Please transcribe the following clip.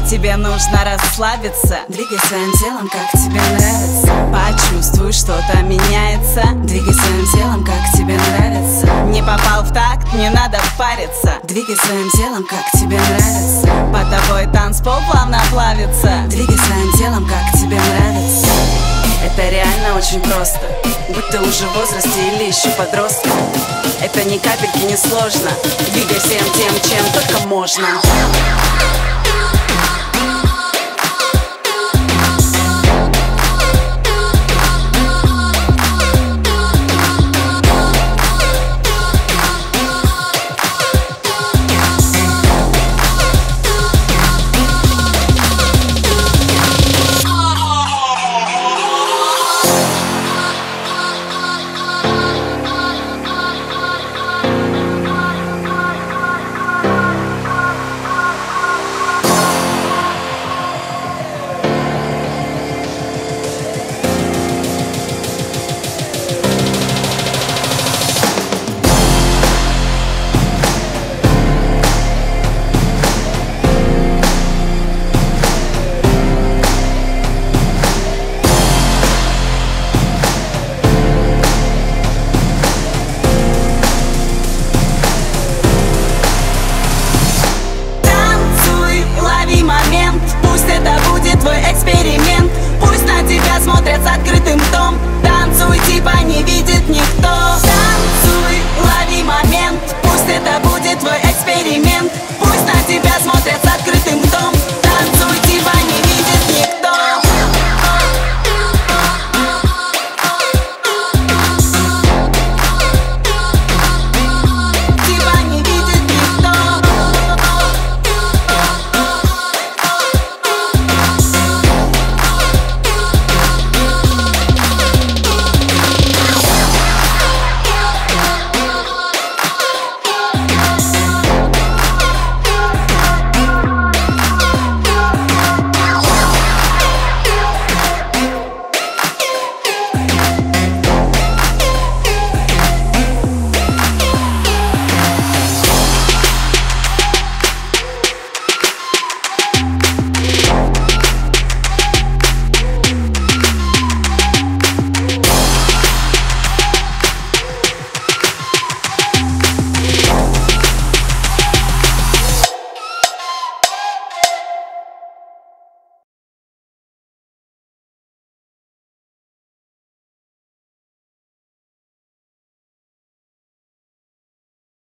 тебе нужно расслабиться. Двигай своим телом, как тебе нравится. Почувствуй, что-то меняется. Двигай своим телом, как тебе нравится. Не попал в такт, не надо париться. Двигай своим телом, как тебе нравится. Под тобой танцпол плавно плавится. Двигай своим телом, как тебе нравится. Это реально очень просто, будь ты уже в возрасте или еще подросток. Это ни капельки не сложно. Двигай всем тем, чем только можно.